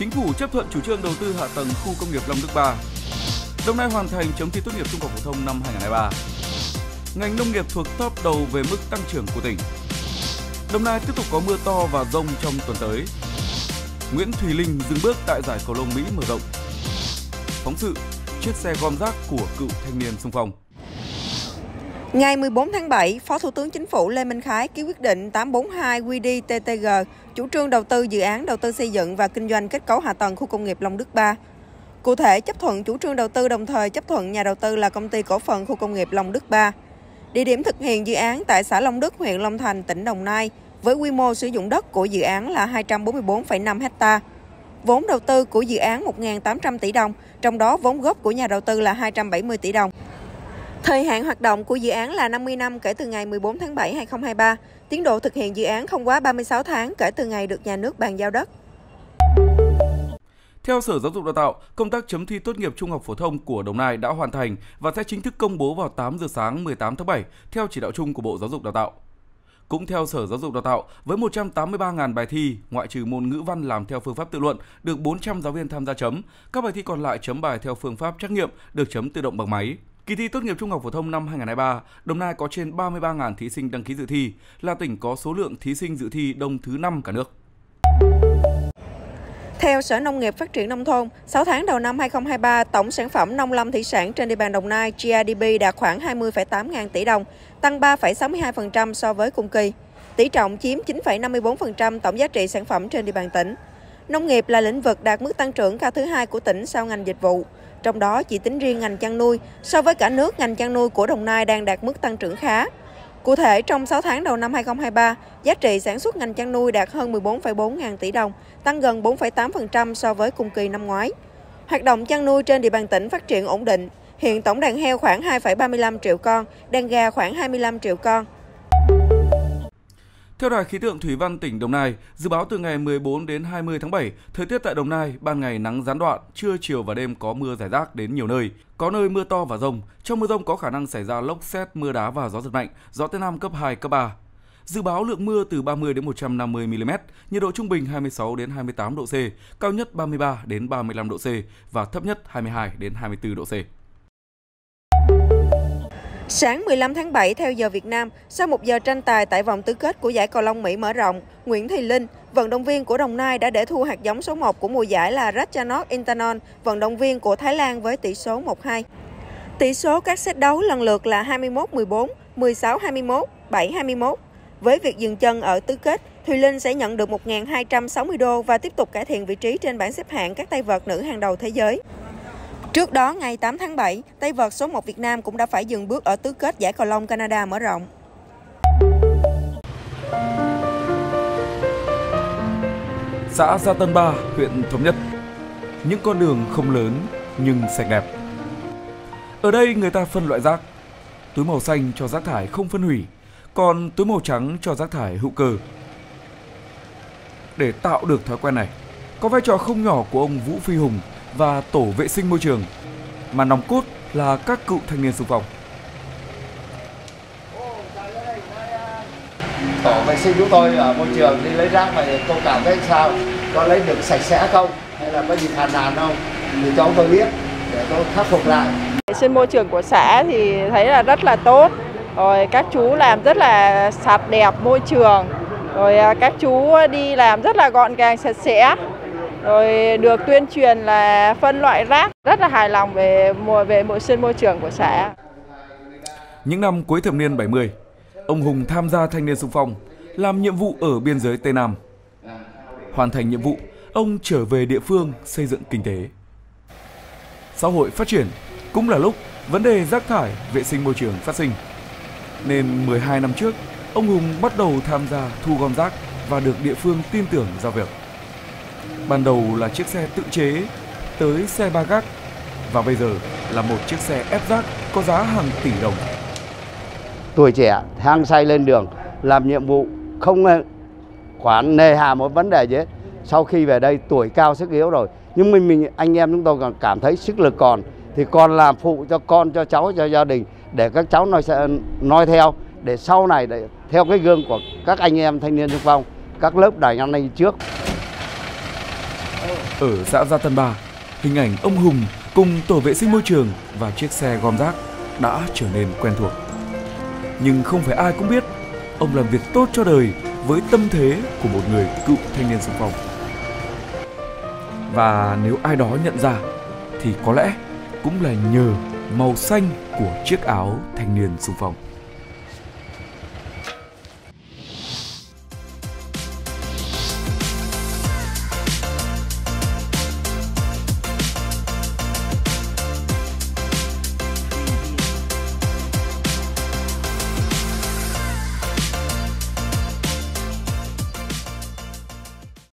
Chính phủ chấp thuận chủ trương đầu tư hạ tầng khu công nghiệp Long Đức 3. Đồng Nai hoàn thành chấm thi tốt nghiệp trung học phổ thông năm 2023. Ngành nông nghiệp thuộc top đầu về mức tăng trưởng của tỉnh. Đồng Nai tiếp tục có mưa to và dông trong tuần tới. Nguyễn Thùy Linh dừng bước tại giải cầu lông Mỹ mở rộng. Phóng sự chiếc xe gom rác của cựu thanh niên xung phong. Ngày 14 tháng 7, Phó Thủ tướng Chính phủ Lê Minh Khái ký quyết định 842 QĐ-TTG chủ trương đầu tư dự án đầu tư xây dựng và kinh doanh kết cấu hạ tầng khu công nghiệp Long Đức 3. Cụ thể, chấp thuận chủ trương đầu tư đồng thời chấp thuận nhà đầu tư là Công ty Cổ phần Khu công nghiệp Long Đức 3. Địa điểm thực hiện dự án tại xã Long Đức, huyện Long Thành, tỉnh Đồng Nai, với quy mô sử dụng đất của dự án là 244,5 ha. Vốn đầu tư của dự án 1.800 tỷ đồng, trong đó vốn góp của nhà đầu tư là 270 tỷ đồng. Thời hạn hoạt động của dự án là 50 năm kể từ ngày 14 tháng 7, 2023. Tiến độ thực hiện dự án không quá 36 tháng kể từ ngày được nhà nước bàn giao đất. Theo Sở Giáo dục Đào tạo, công tác chấm thi tốt nghiệp trung học phổ thông của Đồng Nai đã hoàn thành và sẽ chính thức công bố vào 8 giờ sáng 18 tháng 7 theo chỉ đạo chung của Bộ Giáo dục Đào tạo. Cũng theo Sở Giáo dục Đào tạo, với 183.000 bài thi, ngoại trừ môn ngữ văn làm theo phương pháp tự luận, được 400 giáo viên tham gia chấm. Các bài thi còn lại chấm bài theo phương pháp trắc nghiệm, được chấm tự động bằng máy. Kỳ thi tốt nghiệp trung học phổ thông năm 2023, Đồng Nai có trên 33.000 thí sinh đăng ký dự thi, là tỉnh có số lượng thí sinh dự thi đông thứ 5 cả nước. Theo Sở Nông nghiệp Phát triển Nông thôn, 6 tháng đầu năm 2023, tổng sản phẩm nông lâm thủy sản trên địa bàn Đồng Nai GRDP đạt khoảng 20,8 ngàn tỷ đồng, tăng 3,62% so với cùng kỳ. Tỷ trọng chiếm 9,54% tổng giá trị sản phẩm trên địa bàn tỉnh. Nông nghiệp là lĩnh vực đạt mức tăng trưởng cao thứ hai của tỉnh sau ngành dịch vụ. Trong đó, chỉ tính riêng ngành chăn nuôi, so với cả nước, ngành chăn nuôi của Đồng Nai đang đạt mức tăng trưởng khá. Cụ thể, trong 6 tháng đầu năm 2023, giá trị sản xuất ngành chăn nuôi đạt hơn 14,4 ngàn tỷ đồng, tăng gần 4,8% so với cùng kỳ năm ngoái. Hoạt động chăn nuôi trên địa bàn tỉnh phát triển ổn định. Hiện tổng đàn heo khoảng 2,35 triệu con, đàn gà khoảng 25 triệu con. Theo Đài khí tượng thủy văn tỉnh Đồng Nai, dự báo từ ngày 14 đến 20 tháng 7, thời tiết tại Đồng Nai ban ngày nắng gián đoạn, trưa chiều và đêm có mưa rải rác đến nhiều nơi, có nơi mưa to và dông. Trong mưa dông có khả năng xảy ra lốc sét, mưa đá và gió giật mạnh, gió Tây Nam cấp 2, cấp 3. Dự báo lượng mưa từ 30 đến 150 mm, nhiệt độ trung bình 26 đến 28 độ C, cao nhất 33 đến 35 độ C và thấp nhất 22 đến 24 độ C. Sáng 15 tháng 7 theo giờ Việt Nam, sau 1 giờ tranh tài tại vòng tứ kết của giải cầu lông Mỹ mở rộng, Nguyễn Thùy Linh, vận động viên của Đồng Nai đã để thua hạt giống số 1 của mùa giải là Ratchanok Intanon, vận động viên của Thái Lan với tỷ số 1-2. Tỷ số các set đấu lần lượt là 21-14, 16-21, 7-21. Với việc dừng chân ở tứ kết, Thùy Linh sẽ nhận được 1.260 đô và tiếp tục cải thiện vị trí trên bảng xếp hạng các tay vợt nữ hàng đầu thế giới. Trước đó, ngày 8 tháng 7, tay vợt số 1 Việt Nam cũng đã phải dừng bước ở tứ kết giải cầu lông Canada mở rộng. Xã Gia Tân 3, huyện Thống Nhất. Những con đường không lớn nhưng sạch đẹp. Ở đây người ta phân loại rác. Túi màu xanh cho rác thải không phân hủy, còn túi màu trắng cho rác thải hữu cơ. Để tạo được thói quen này, có vai trò không nhỏ của ông Vũ Phi Hùng và tổ vệ sinh môi trường, mà nòng cốt là các cựu thanh niên xung phong. Tổ vệ sinh chúng tôi ở môi trường đi lấy rác mà tôi cảm thấy sao, có lấy được sạch sẽ không, hay là có gì phàn nàn không, thì cho tôi biết để tôi khắc phục lại. Vệ sinh môi trường của xã thì thấy là rất là tốt, rồi các chú làm rất là sạch đẹp môi trường, rồi các chú đi làm rất là gọn gàng sạch sẽ, rồi được tuyên truyền là phân loại rác, rất là hài lòng về vệ sinh môi trường của xã. Những năm cuối thập niên 70, ông Hùng tham gia thanh niên xung phong, làm nhiệm vụ ở biên giới Tây Nam. Hoàn thành nhiệm vụ, ông trở về địa phương xây dựng kinh tế. Xã hội phát triển cũng là lúc vấn đề rác thải, vệ sinh môi trường phát sinh. Nên 12 năm trước, ông Hùng bắt đầu tham gia thu gom rác và được địa phương tin tưởng giao việc. Ban đầu là chiếc xe tự chế, tới xe ba gác và bây giờ là một chiếc xe ép rác có giá hàng tỷ đồng. Tuổi trẻ hăng say lên đường, làm nhiệm vụ không khoán nề hà một vấn đề gì hết. Sau khi về đây tuổi cao sức yếu rồi, nhưng mình anh em chúng tôi còn cảm thấy sức lực còn, thì còn làm phụ cho con, cho cháu, cho gia đình, để các cháu noi theo, để sau này để theo cái gương của các anh em thanh niên xung phong, các lớp đài năm nay trước. Ở xã Gia Tân 3, hình ảnh ông Hùng cùng tổ vệ sinh môi trường và chiếc xe gom rác đã trở nên quen thuộc. Nhưng không phải ai cũng biết ông làm việc tốt cho đời với tâm thế của một người cựu thanh niên xung phong. Và nếu ai đó nhận ra thì có lẽ cũng là nhờ màu xanh của chiếc áo thanh niên xung phong.